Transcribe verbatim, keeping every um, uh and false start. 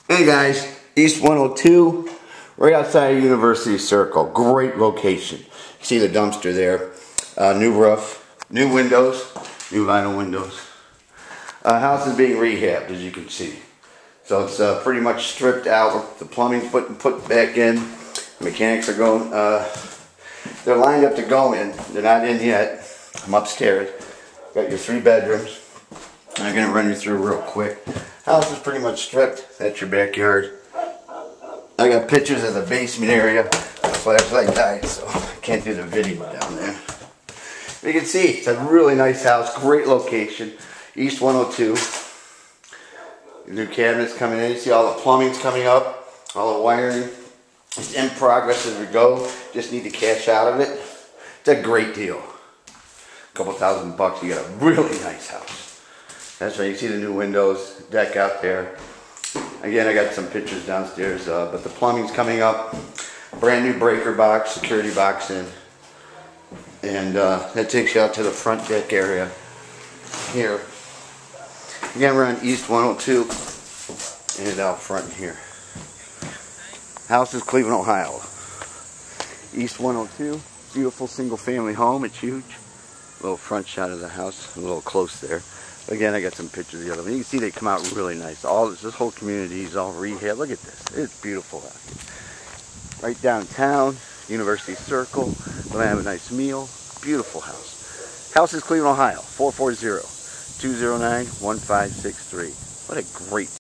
Hey guys, East one oh two, right outside of University Circle. Great location. You see the dumpster there. Uh, new roof, new windows, new vinyl windows. Uh, house is being rehabbed, as you can see. So it's uh, pretty much stripped out. The plumbing's put put back in. The mechanics are going. Uh, they're lined up to go in. They're not in yet. I'm upstairs. Got your three bedrooms. I'm gonna run you through real quick. House is pretty much stripped. That's your backyard. I got pictures of the basement area. The flashlight died, so I can't do the video down there. You can see it's a really nice house, great location. East one oh two. New cabinets coming in. You see all the plumbing's coming up, all the wiring. It's in progress as we go. Just need to cash out of it. It's a great deal. A couple thousand bucks, you get a really nice house. That's right, you see the new windows, deck out there. Again, I got some pictures downstairs, uh, but the plumbing's coming up. Brand new breaker box, security box in. And uh, that takes you out to the front deck area here. Again, we're on East one oh two and out front here. House is Cleveland, Ohio. East one oh two, beautiful single family home, it's huge. Little front shot of the house, a little close there. Again, I got some pictures of the other one. You can see they come out really nice. All this, this whole community is all rehab. Look at this. It's beautiful out here. Right downtown, University Circle. Gonna have a nice meal. Beautiful house. House is Cleveland, Ohio. four four zero, two zero nine, one five six three. What a great